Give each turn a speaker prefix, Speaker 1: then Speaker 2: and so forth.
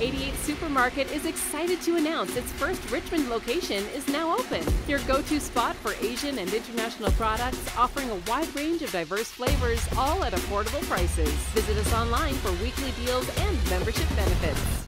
Speaker 1: 88 Supermarket is excited to announce its first Richmond location is now open. Your go-to spot for Asian and international products, offering a wide range of diverse flavors, all at affordable prices. Visit us online for weekly deals and membership benefits.